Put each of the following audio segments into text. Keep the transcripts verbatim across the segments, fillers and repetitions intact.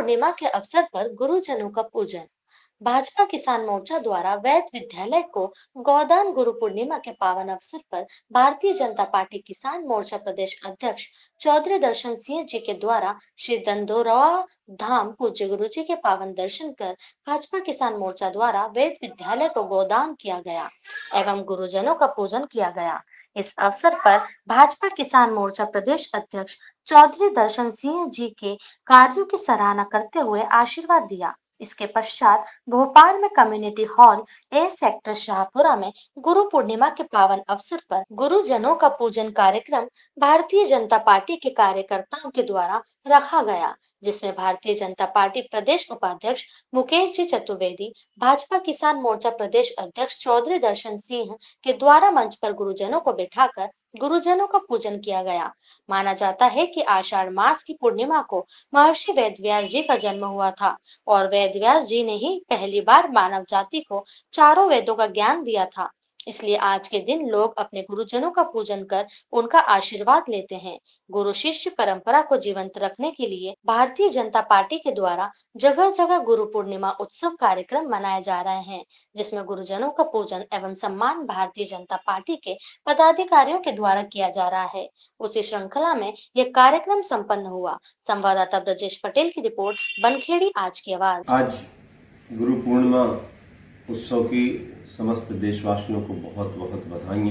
पूर्णिमा के अवसर पर गुरुजनों का पूजन। भाजपा किसान मोर्चा द्वारा वैद विद्यालय को गोदान गुरु पूर्णिमा के पावन अवसर पर भारतीय जनता पार्टी किसान मोर्चा प्रदेश अध्यक्ष चौधरी दर्शन सिंह जी के द्वारा श्री दंदोरवा धाम पूज्य गुरु जी के पावन दर्शन कर भाजपा किसान मोर्चा द्वारा वैद विद्यालय को गोदान किया गया एवं गुरुजनों का पूजन किया गया। इस अवसर पर भाजपा किसान मोर्चा प्रदेश अध्यक्ष चौधरी दर्शन सिंह जी के कार्यों की सराहना करते हुए आशीर्वाद दिया। इसके पश्चात भोपाल में community hall A sector Shahpura में गुरु पूर्णिमा के पावन अवसर पर गुरुजनों का पूजन कार्यक्रम भारतीय जनता पार्टी के कार्यकर्ताओं के द्वारा रखा गया, जिसमें भारतीय जनता पार्टी प्रदेश उपाध्यक्ष मुकेश जी चतुर्वेदी, भाजपा किसान मोर्चा प्रदेश अध्यक्ष चौधरी दर्शन सिंह के द्वारा मंच पर गुरुजनों को बिठाकर गुरुजनों का पूजन किया गया। माना जाता है कि आषाढ़ मास की पूर्णिमा को महर्षि वेदव्यास जी का जन्म हुआ था और वेदव्यास जी ने ही पहली बार मानव जाति को चारों वेदों का ज्ञान दिया था। इसलिए आज के दिन लोग अपने गुरुजनों का पूजन कर उनका आशीर्वाद लेते हैं। गुरु शिष्य परंपरा को जीवंत रखने के लिए भारतीय जनता पार्टी के द्वारा जगह जगह गुरु पूर्णिमा उत्सव कार्यक्रम मनाए जा रहे हैं, जिसमें गुरुजनों का पूजन एवं सम्मान भारतीय जनता पार्टी के पदाधिकारियों के द्वारा किया जा रहा है। उसी श्रृंखला में यह कार्यक्रम संपन्न हुआ। संवाददाता ब्रजेश पटेल की रिपोर्ट, बनखेड़ी आज की आवाज। आज गुरु पूर्णिमा उत्सव की समस्त देशवासियों को बहुत बहुत बधाइयाँ।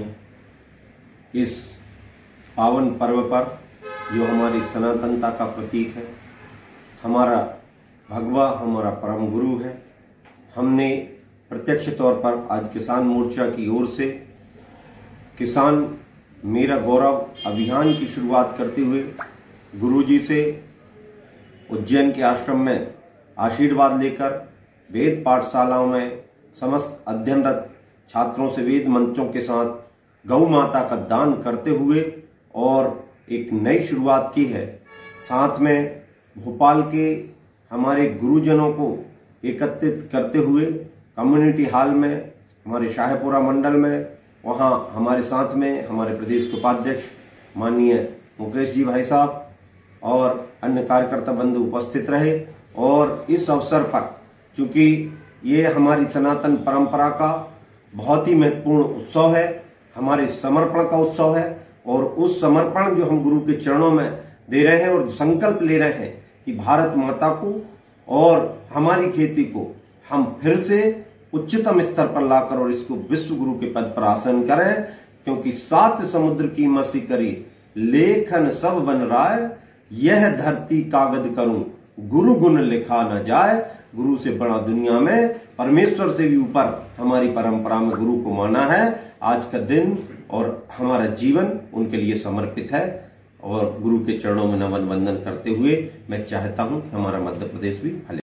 इस पावन पर्व पर जो हमारी सनातनता का प्रतीक है, हमारा भगवा हमारा परम गुरु है, हमने प्रत्यक्ष तौर पर आज किसान मोर्चा की ओर से किसान मेरा गौरव अभियान की शुरुआत करते हुए गुरुजी से उज्जैन के आश्रम में आशीर्वाद लेकर वेद पाठशालाओं में समस्त अध्ययनरत छात्रों से वेद मंत्रों के साथ गौ माता का दान करते हुए और एक नई शुरुआत की है। साथ में भोपाल के हमारे गुरुजनों को एकत्रित करते हुए कम्युनिटी हॉल में हमारे शाहपुरा मंडल में, वहाँ हमारे साथ में हमारे प्रदेश के उपाध्यक्ष माननीय मुकेश जी भाई साहब और अन्य कार्यकर्ता बंधु उपस्थित रहे। और इस अवसर पर चूंकि ये हमारी सनातन परंपरा का बहुत ही महत्वपूर्ण उत्सव है, हमारे समर्पण का उत्सव है और उस समर्पण जो हम गुरु के चरणों में दे रहे हैं और संकल्प ले रहे हैं कि भारत माता को और हमारी खेती को हम फिर से उच्चतम स्तर पर लाकर और इसको विश्व गुरु के पद पर आसन करें, क्योंकि सात समुद्र की मसी करी लेखन सब बन राय, यह धरती कागज करूं गुरु गुण लिखा न जाए। गुरु से बड़ा दुनिया में, परमेश्वर से भी ऊपर हमारी परंपरा में गुरु को माना है। आज का दिन और हमारा जीवन उनके लिए समर्पित है और गुरु के चरणों में नमन वंदन करते हुए मैं चाहता हूं कि हमारा मध्य प्रदेश भी फले।